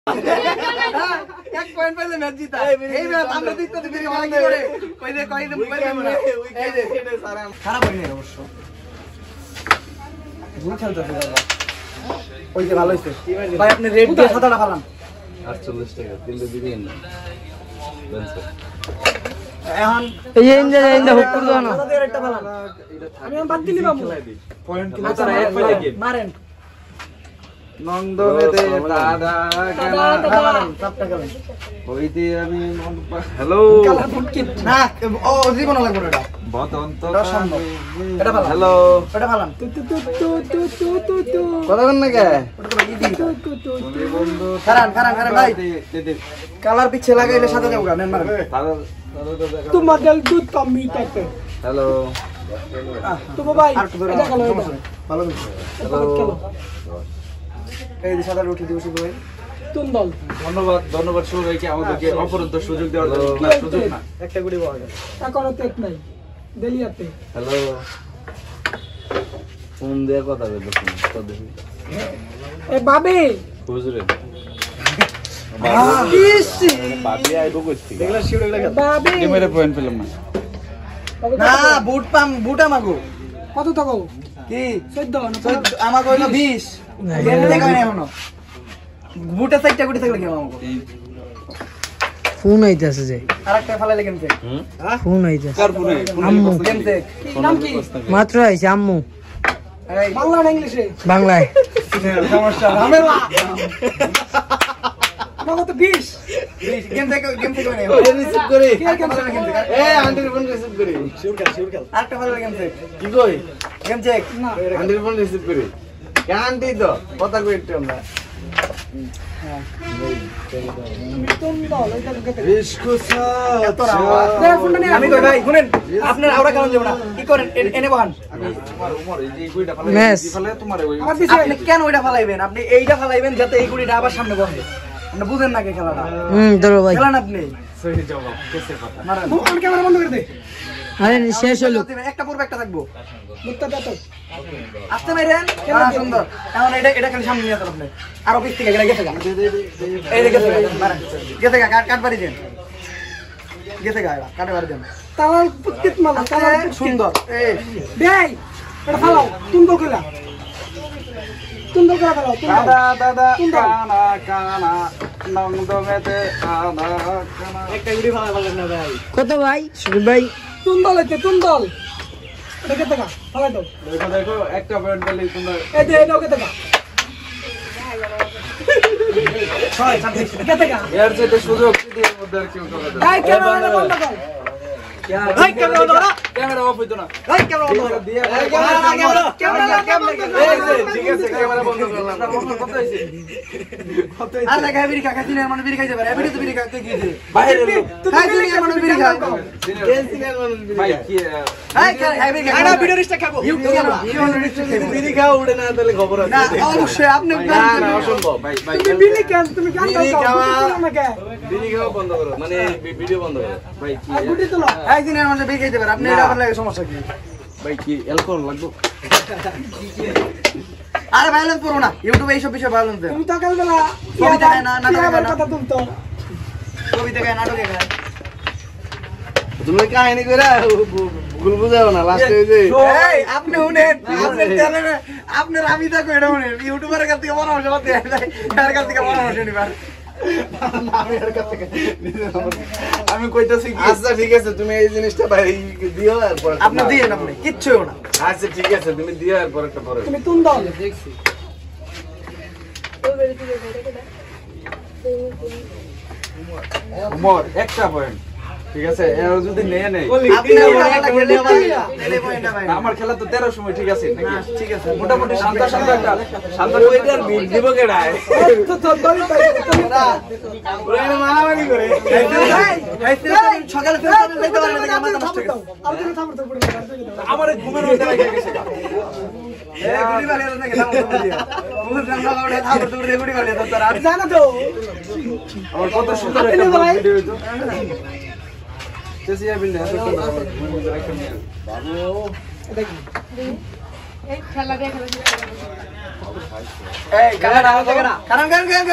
এক পয়েন্ট পেলে ম্যাচ জিতা। এই ম্যাচ আমরা জিততে দিবি ভালো কি করে? কই দে এই যে খারাপ হয়নি অবশ্য। ভুল খেলতেছে দাদা। ওই যে ভালো হইছে। ভাই আপনি রেড দিয়ে সাদাটা ফালান। 48 টাকা দিলে দিবেন না। এখন এই ইন্দা হুক করে দাও না। রেডটা ফালান। আমি বাদ দিলি বাবু। পয়েন্ট কি আচ্ছা এক পেলে গেম। মারেন। নন্দনেতে দাদা মারেন চাপটা করেন। হইতে আমি হ্যালো কালা ফুটকি না ও জীবন লাগবে এটা। বদন্ত এটা ফালান। হ্যালো এটা ফালান। কতক্ষণ নাকি ওটা তো ভাই দিই। তুমি বন্ধু কারণ ভাই দে কালার পিছে লাগাইলে সাদা যাবো নেন মারেন। তোমার ডাল দুধ কম মিটাতে হ্যালো তো ভাই আর তো ধরে এটা খেলো ভালো হইছে। খেলো এই যে সাদা উঠে দিও শুধু ভাই। কোন দল ধন্যবাদ শুরু ভাইকে আমাদেরকে অপরন্ত সুযোগ দেওয়ার জন্য সুযোগ না একটা গুড়ি পাওয়া যায়। এখনো তেত নাই দেলিয়াতে হ্যালো ফোন দিয়ে কথা বলতে তো দেখি এ বাবে হুজুরে ইসি বাবি আইবো কইছি দেখলা শিওর লাগা। বাবে মেরে পয়েন্ট পেলাম না না বুট আমাগো কত টাকা কি 14 আমাগো হইলো 20 গেম থেকে হয় না এখনো বুটে সাইডটা গুটি থাকলে গেম আমাগো ফোন আইতাছে যে আরেকটা ফালাইলে গেম থেকে ফোন আইতাছে কার পুনে আম্মু গেম থেকে নাম কি মাত্র আইছে আম্মু এই বাংলা না ইংলিশে বাংলায় সমস্যা ঝামেলা আমাকে তো 20 গেম থেকে হয় না রিসিভ করে গেম থেকে এ আন্টির ফোন রিসিভ করে শিওর খেল আরেকটা ফালাইলে গেম থেকে কি কই গেম চেক না আন্টির ফোন রিসিভ করে আন্টি তো কথা কই একটু আমরা কোন দল এটা ঢুকে বিস্কুসা আমি কই ভাই শুনেন আপনার আওড়া কারণ যাব না কি করেন এনে বহান তোমার উমর এই যে কইটা ফালে Yes. ফালে তোমার ওই আমার দিছে আপনি কেন ওইটা ফালাইবেন আপনি এইটা ফালাইবেন যাতে এই গুড়িটা আবার সামনে বসে আপনি বুঝেন না কি খেলাটা ধরো ভাই খেলান আপনি সহি জবাব কেসে কথা মারেন ফোন ক্যামেরা বন্ধ করে দে আরে শেষ হলো একটা পূর্বে একটা থাকবো মুত্তা দাও আসতে মাইরেন সুন্দর এখন এটা খালি সামনে নিয়ে আসেন আপনি আর অফিস থেকে গেছে গা এই দেখে মারেন গেছে গা কাট বাড়ি দেন গেছে গা কাটে বাড়ি দেন তালার পুত্তিত মালা তালার সুন্দর এই দেই এটা ফালাও তুন্দল করে ফেলাও দাদা কানা কানা নন্দনেতে দাদা কানা একটা গুড়ি ফালাইলেন না ভাই কত ভাই সুদীপ ভাই তুন্দল হইতে তুন্দল দেখে দেখা ফালাই দাও দেখো দেখো একটা পয়েন্ট পেলে তোমরা এই যে এটা ওকে দেখা ছয় 26 দেখে দেখা এর সাথে সুযোগ দিয়ে মধ্যে আর কেউ কথা দেয় এই ক্যামেরা বন্ধ কর ভাই ক্যামেরা বন্ধ করো ক্যামেরা অফ হইতো না ভাই ক্যামেরা বন্ধ করো দিয়ে ঠিক আছে ক্যামেরা বন্ধ করলাম কত হইছে আর দেখা বিড়ি কাকা দিনের মানে বিড়ি খাইতে পারে বিড়ি তো বিড়ি খাইতে গিয়ে বাইরে খাই দিনের মানে বিড়ি খায় ভাই কি হাই বিড়ি খায় না ভিডিও রিস্টে খাবো বিড়ি খাও উড়ে না তাহলে খবর আছে না অবশ্যই আপনি না না অসম্ভব ভাই ভাই তুমি বিলি কেন তুমি গান বিলি গাও খাওয়া আমাকে বিড়ি খাওয়া বন্ধ করো মানে ভিডিও বন্ধ করো ভাই কি আর গুটি তোলো হাই দিনের মানে বিড়ি খাইতে পারে আপনি এটা আবার লাগে সমস্যা কি ভাই কি অ্যালকোহল লাগবে আরে ভায়োলেন্স করো না ইউটিউবে এইসব বিষয় ভায়োলেন্স দেন তুমি সকাল বেলা ছবি দেখায় না, নাটক দেখায় না। কথা তুলতো কবিতা গায় নাটকে গায় তুমি কাহিনী করে ভুল বুঝাও না লাস্টে হইছে এই আপনি শুনেন আপনি চ্যানেলে আপনার আমি থাকো এটা শুনেন ইউটিউবারের কাছ থেকে পরামর্শ করতে তার কাছ থেকে পরামর্শ নিবার আমি কইতাছি আচ্ছা ঠিক আছে তুমি এই জিনিসটা ভাই দিও আর পরে আপনি দিয়েন আপনি কিচ্ছুও না আচ্ছা ঠিক আছে তুমি দিও আর পরে একটা পরে তুমি তুন্দল মোর একটা পয়েন্ট ঠিক আছে এর যদি নেয় নেই আপনি একটা খেলে তেলে পয়েন্ট ভাই আমার খেলা তো 13 সময় ঠিক আছে নাকি ঠিক আছে মোটামুটি শান্ত শান্ত একটা শান্ত ওইটার বিট দিব কেডায় তো তো দল পাই ওরা মারামারি করে সকালে ফেরত যেতে পারবে না আমার নষ্ট হয়ে গেছে আর তুমি থামো তো পড়ে আমার ঘুমের মধ্যে লেগে গেছে এই গুড়ি বাড়ি আছে নাকি থামো তো দিয়া বহুত জানলা গাউড়ে থামো তো গুড়ি বাড়ি আছে তোর আর জানা তো আমার কত সুন্দর একটা ভিডিও হইতো চেষ্টা বিল না একটা বাবু দেখি এই কারা না থেকে না কারণ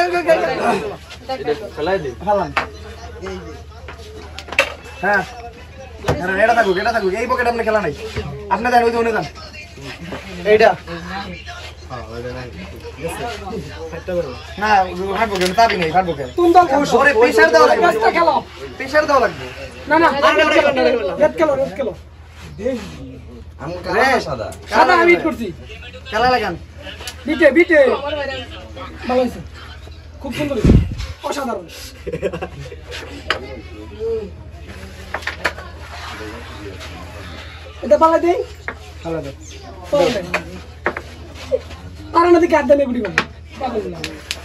খেলাই দে ফালান হ্যাঁ এটা থাকুক এই পকেট আপনি খেলা নাই আপনি দেন ওই যে যান এইটা না হাঁটবো কেন তাবি নেই হাঁটবো কেন কোন দল খেলো ওরে প্রেসার দেওয়া লাগবে ম্যাচটা খেলো প্রেসার দেওয়া লাগবে না রেড খেলো আমি কালো সাদা সাদা আমি হিট করছি খেলা লাগান বিটে ভালো হয়েছে খুব সুন্দর হয়েছে অসাধারণ এটা পালা দেই খেলা দেন তারা না দিকে আড্ডা নেগুড়ি বলে পাগল না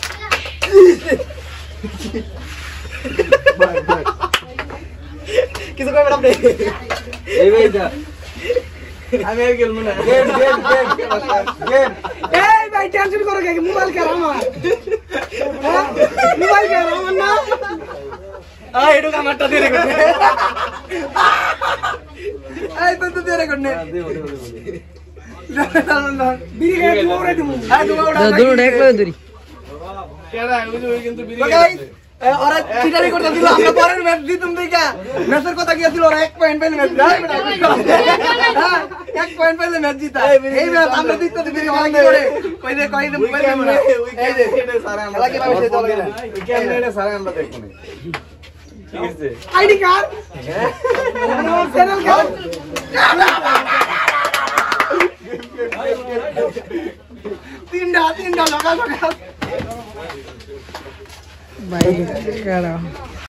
কিছু কইবেন আপনি এই ভাই যা আমি আর খেলবো না গেম এই ভাই টেনশন করো কে মোবাইল কে আমার মোবাইল কে আমার না এটু আমারটা দিয়ে রেখে এই তো দিয়ে রেখে নে বিড়ি খেয়ে মোরে দিমু দূর ঢেকলো দূরি কেডা ওই কিন্তু বিড়ি ওরা চিটারি করতে দিল আমরা পরের ম্যাচ দিতুম দেখা ম্যাচের কথা গিয়েছিল ওরা 1 পয়েন্ট পেলে ম্যাচ হ্যাঁ 1 পয়েন্ট পেলে ম্যাচ জিতা এই ম্যাচ আমরা দিতে দিবি ওরা কি করে কই দে মোবাইল দে এই দে সারা খেলা কি ভাবে চলে গেল ক্যামেরা সারা আমরা দেখব না ঠিক আছে আইডি কার্ড চ্যানেল কার্ড তিনটা লগা ভাই কারা